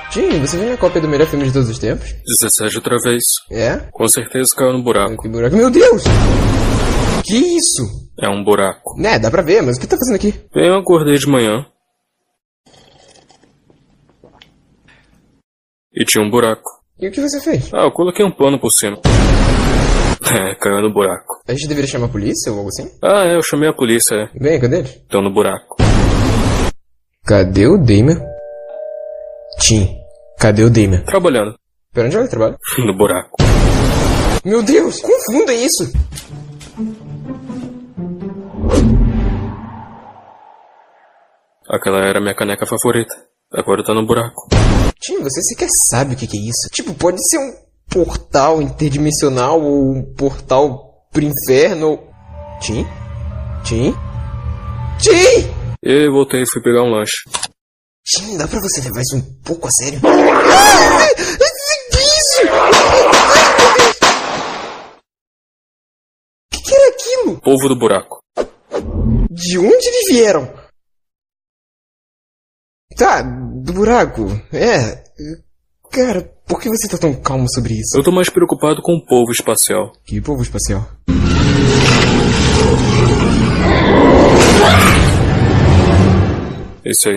Tim, você viu minha cópia do melhor filme de todos os tempos? 17 outra vez. É? Com certeza caiu no buraco. Que buraco. Meu Deus! Que isso? É um buraco. Né, dá pra ver, mas o que tá fazendo aqui? Eu acordei de manhã. E tinha um buraco. E o que você fez? Ah, eu coloquei um pano por cima. É, caiu no buraco. A gente deveria chamar a polícia ou algo assim? Ah, eu chamei a polícia, é. Bem, cadê eles? Estão no buraco. Cadê o Damian? Tim, cadê o Damian? Trabalhando. Pra onde ele trabalha? No buraco. Meu Deus, confunda isso! Aquela era minha caneca favorita. Agora tá no buraco. Tim, você sequer sabe o que é isso. Tipo, pode ser um portal interdimensional ou um portal pro inferno ou... Tim? Tim? Tim! E voltei e fui pegar um lanche. Tim, dá pra você levar isso um pouco a sério? Isso! O que era aquilo? Povo do buraco. De onde eles vieram? Tá, do buraco. É. Cara, por que você tá tão calmo sobre isso? Eu tô mais preocupado com o povo espacial. Que povo espacial? Esse aí.